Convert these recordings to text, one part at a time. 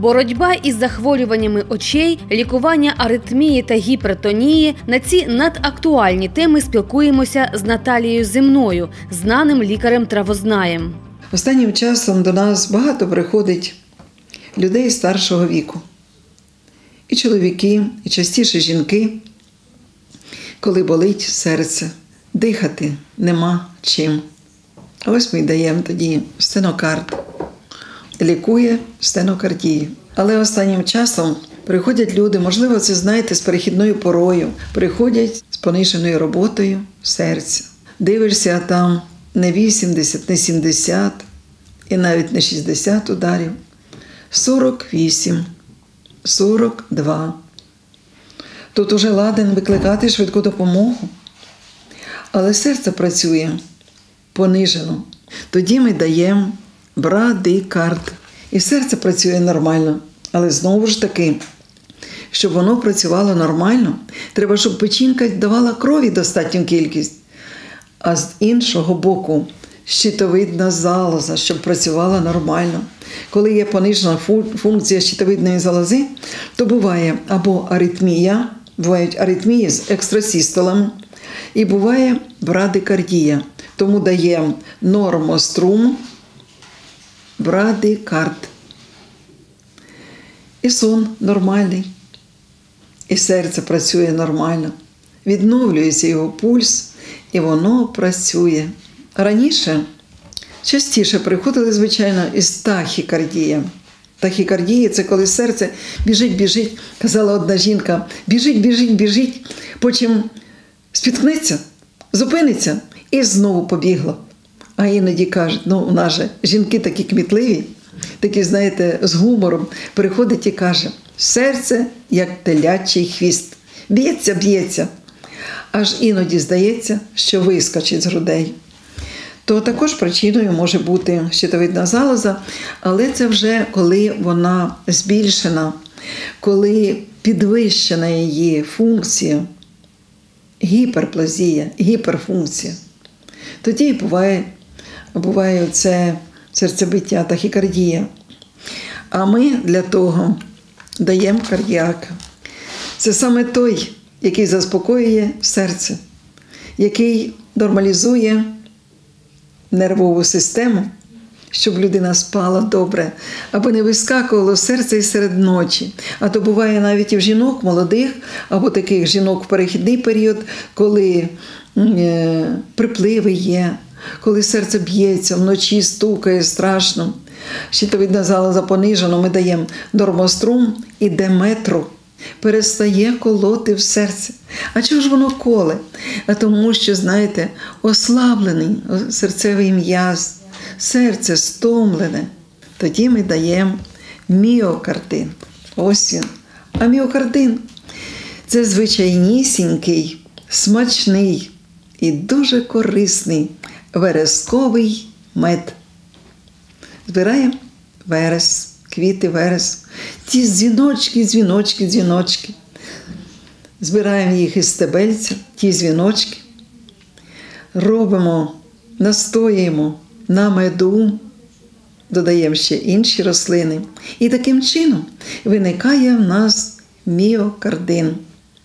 Боротьба із захворюваннями очей, лікування аритмії та гіпертонії – на ці надактуальні теми спілкуємося з Наталією Земною, знаним лікарем-травознаєм. Останнім часом до нас багато приходить людей старшого віку. І чоловіки, і частіше жінки, коли болить серце, дихати нема чим. Ось ми даємо тоді стенокард. Лікує стенокардію. Але останнім часом приходять люди, можливо, це знаєте, з перехідною порою, приходять з пониженою роботою серця. Дивишся, там не 80, не 70 і навіть не 60 ударів, 48, 42. Тут уже ладен викликати швидку допомогу. Але серце працює понижено. Тоді ми даємо брадикард. І серце працює нормально. Але знову ж таки, щоб воно працювало нормально, треба, щоб печінка давала крові достатню кількість. А з іншого боку, щитовидна залоза, щоб працювала нормально. Коли є понижена функція щитовидної залози, то буває або аритмія, бувають аритмії з екстрасістолами, і буває брадикардія. Тому даємо нормострум, брадикард. І сон нормальний, і серце працює нормально. Відновлюється його пульс, і воно працює. Раніше частіше приходили, звичайно, із тахікардія. Тахікардія – це коли серце біжить, казала одна жінка, біжить, потім спіткнеться, зупиниться і знову побігла. А іноді кажуть, у нас же жінки такі кмітливі, такі, знаєте, з гумором, приходить і каже, серце як телячий хвіст, б'ється, аж іноді здається, що вискочить з грудей. То також причиною може бути щитовидна залоза, але це вже коли вона збільшена, коли підвищена її функція, гіперплазія, гіперфункція. Тоді і буває це серцебиття, тахікардія. А ми для того даємо кардіака. Це саме той, який заспокоює серце, який нормалізує нервову систему, щоб людина спала добре, аби не вискакувало серце і серед ночі. А то буває навіть і в жінок молодих, або таких жінок в перехідний період, коли припливи є, коли серце б'ється, вночі стукає страшно. Щитовидна залоза понижена, ми даємо нормострум і деметру. Перестає колоти в серце. А чого ж воно коле? А тому що, знаєте, ослаблений серцевий м'яз, серце стомлене. Тоді ми даємо міокардин. Ось він. А міокардин – це звичайнісінький, смачний і дуже корисний вересковий мед. Збираємо верес, квіти вересу. Ті дзвіночки. Збираємо їх із стебельця, ті дзвіночки. Робимо, настоюємо на меду, додаємо ще інші рослини. І таким чином виникає в нас міокардин.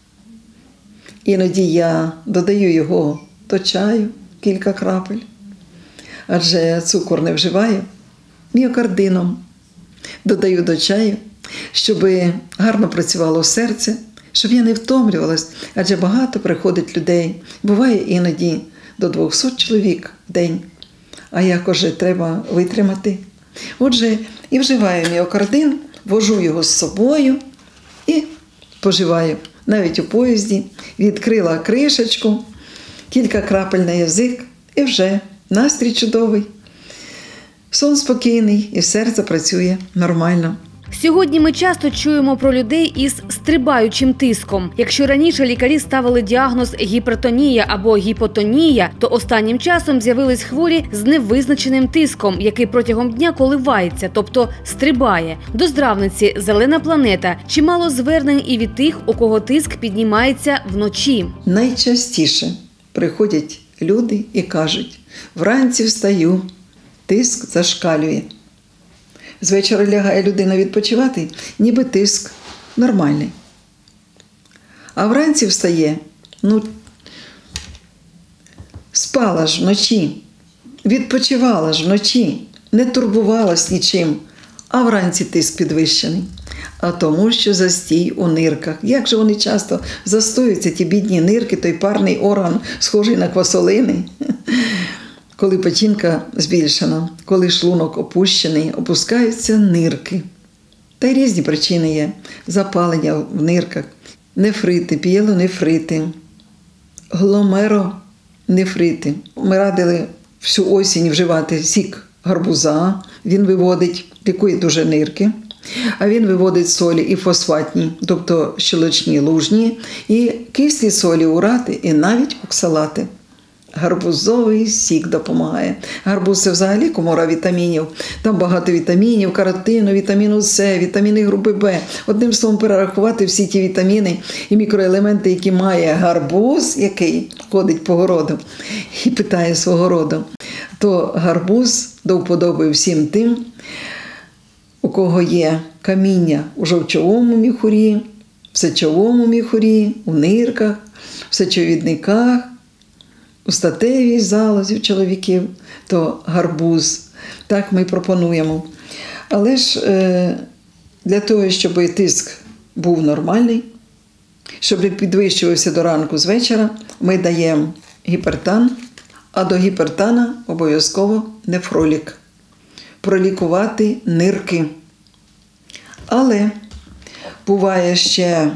Іноді я додаю його до чаю, кілька крапель, адже цукор не вживаю, міокардином додаю до чаю, щоб гарно працювало серце, щоб я не втомлювалась, адже багато приходить людей. Буває іноді до 200 чоловік в день, а якось же треба витримати. Отже, і вживаю міокардин, вожу його з собою і поживаю. Навіть у поїзді відкрила кришечку, кілька крапель на язик і вже настрій чудовий. Сон спокійний і серце працює нормально. Сьогодні ми часто чуємо про людей із стрибаючим тиском. Якщо раніше лікарі ставили діагноз гіпертонія або гіпотонія, то останнім часом з'явились хворі з невизначеним тиском, який протягом дня коливається, тобто стрибає. До здравниці «Зелена планета» чимало звернень і від тих, у кого тиск піднімається вночі. Найчастіше приходять люди і кажуть, вранці встаю, тиск зашкалює. З вечора лягає людина відпочивати, ніби тиск нормальний. А вранці встає, спала ж вночі, відпочивала ж вночі, не турбувалась нічим, а вранці тиск підвищений. А тому, що застій у нирках. Як же вони часто застоюються, ті бідні нирки, той парний орган, схожий на квасолини. Коли печінка збільшена, коли шлунок опущений, опускаються нирки. Та й різні причини є. Запалення в нирках, нефрити, пієлонефрити, гломеронефрити. Ми радили всю осінь вживати сік гарбуза, він виводить, лікує дуже нирки. А він виводить солі і фосфатні, тобто щелочні, лужні, і кислі солі урати, і навіть оксалати. Гарбузовий сік допомагає. Гарбуз – це взагалі комора вітамінів. Там багато вітамінів, каротину, вітаміну С, вітаміни групи В. Одним словом, перерахувати всі ті вітаміни і мікроелементи, які має гарбуз, який ходить по городу і питає свого роду, то гарбуз до вподоби всім тим, у кого є каміння у жовчовому міхурі, в сечовому міхурі, у нирках, в сечовідниках, у статевій залозі в чоловіків, то гарбуз. Так ми пропонуємо. Але ж для того, щоб тиск був нормальний, щоб не підвищувався до ранку з вечора, ми даємо гіпертан, а до гіпертана обов'язково нефролік. Пролікувати нирки. Але буває ще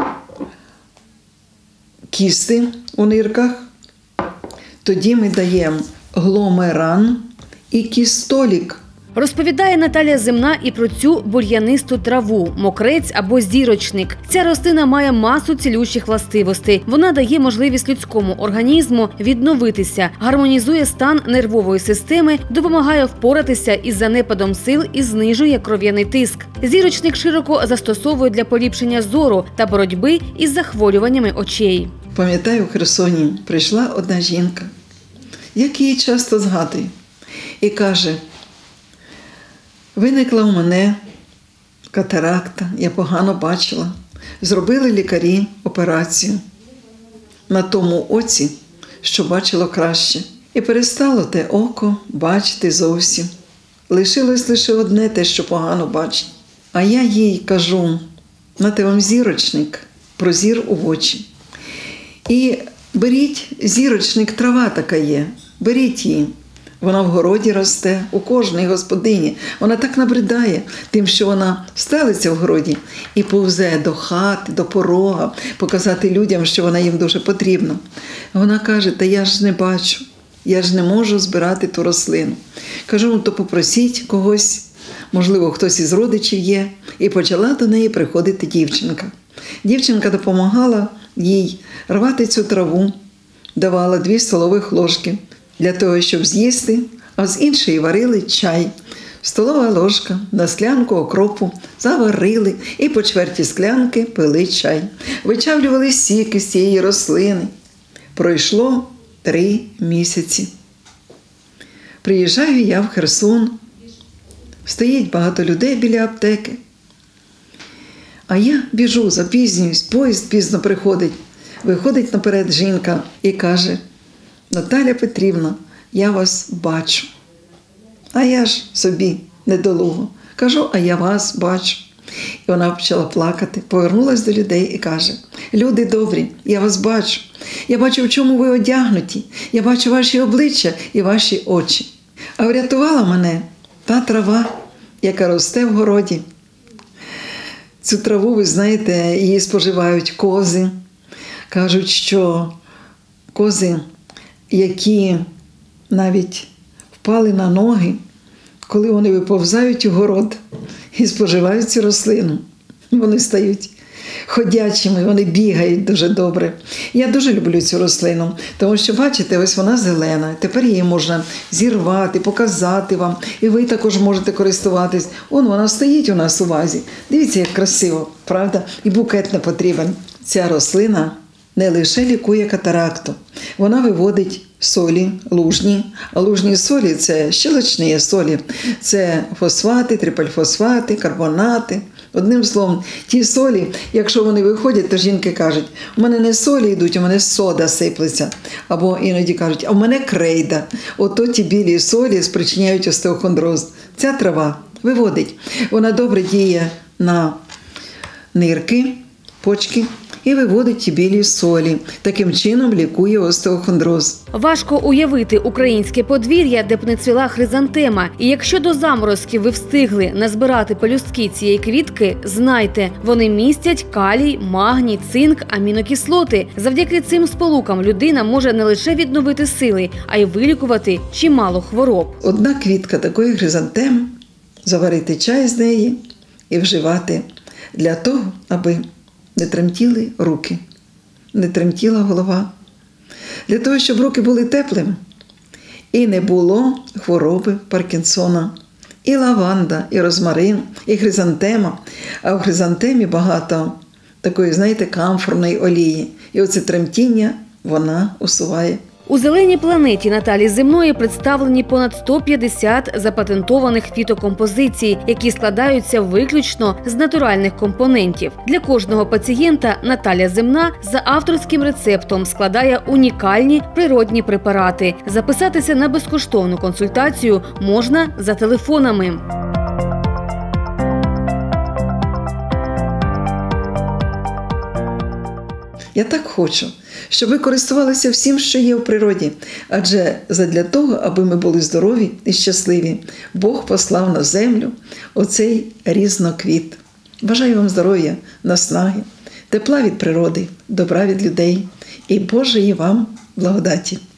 кісти у нирках, тоді ми даємо гломеран і кістолік. Розповідає Наталія Земна і про цю бур'янисту траву – мокрець або зірочник. Ця рослина має масу цілющих властивостей. Вона дає можливість людському організму відновитися, гармонізує стан нервової системи, допомагає впоратися із занепадом сил і знижує кров'яний тиск. Зірочник широко застосовують для поліпшення зору та боротьби із захворюваннями очей. Пам'ятаю, в Херсоні прийшла одна жінка, як її часто згадую, і каже: виникла у мене катаракта, я погано бачила. Зробили лікарі операцію на тому оці, що бачило краще. І перестало те око бачити зовсім. Лишилось лише одне те, що погано бачить. А я їй кажу: нате вам зірочник, про зір у очі. І беріть зірочник, трава така є, беріть її. Вона в городі росте, у кожній господині. Вона так набридає тим, що вона стелиться в городі і повзе до хати, до порога, показати людям, що вона їм дуже потрібна. Вона каже: та я ж не бачу, я ж не можу збирати ту рослину. Кажу: ну то попросіть когось, можливо, хтось із родичів є. І почала до неї приходити дівчинка. Дівчинка допомагала їй рвати цю траву, давала 2 столових ложки для того, щоб з'їсти, а з іншої варили чай. Столова ложка на склянку окропу заварили і по чверті склянки пили чай. Вичавлювали сік з цієї рослини. Пройшло 3 місяці. Приїжджаю я в Херсон. Стоїть багато людей біля аптеки. А я біжу, запізнююсь, поїзд пізно приходить. Виходить наперед жінка і каже: Наталя Петрівна, я вас бачу. А я ж собі недолуго. Кажу: а я вас бачу. І вона почала плакати, повернулась до людей і каже: люди добрі, я вас бачу. Я бачу, в чому ви одягнуті. Я бачу ваші обличчя і ваші очі. А врятувала мене та трава, яка росте в городі. Цю траву, ви знаєте, її споживають кози. Кажуть, що кози, які навіть впали на ноги, коли вони виповзають у город і споживають цю рослину, вони стають ходячими, вони бігають дуже добре. Я дуже люблю цю рослину, тому що, бачите, ось вона зелена, тепер її можна зірвати, показати вам, і ви також можете користуватись. Вона стоїть у нас у вазі. Дивіться, як красиво, правда? І букет не потрібен. Ця рослина не лише лікує катаракту. Вона виводить солі, лужні. А лужні солі – це щелочні солі. Це фосфати, трипальфосфати, карбонати. Одним словом, ті солі, якщо вони виходять, то жінки кажуть, у мене не солі йдуть, у мене сода сиплеться. Або іноді кажуть, а у мене крейда. Ото ті білі солі спричиняють остеохондроз. Ця трава виводить. Вона добре діє на нирки, почки і виводить ті білі солі. Таким чином лікує остеохондроз. Важко уявити українське подвір'я, де б не цвіла хризантема. І якщо до заморозків ви встигли назбирати пелюстки цієї квітки, знайте, вони містять калій, магній, цинк, амінокислоти. Завдяки цим сполукам людина може не лише відновити сили, а й вилікувати чимало хвороб. Одна квітка такої хризантеми, заварити чай з неї і вживати для того, аби не тремтіли руки, не тремтіла голова. Для того, щоб руки були теплими і не було хвороби Паркінсона. І лаванда, і розмарин, і хризантема. А в хризантемі багато такої, знаєте, камфорної олії. І оце тремтіння вона усуває. У «Зеленій планеті» Наталі Земної представлені понад 150 запатентованих фітокомпозицій, які складаються виключно з натуральних компонентів. Для кожного пацієнта Наталя Земна за авторським рецептом складає унікальні природні препарати. Записатися на безкоштовну консультацію можна за телефонами. Я так хочу, щоб ви користувалися всім, що є в природі. Адже задля того, аби ми були здорові і щасливі, Бог послав на землю оцей різноквіт. Бажаю вам здоров'я, наснаги, тепла від природи, добра від людей і Божої вам благодаті.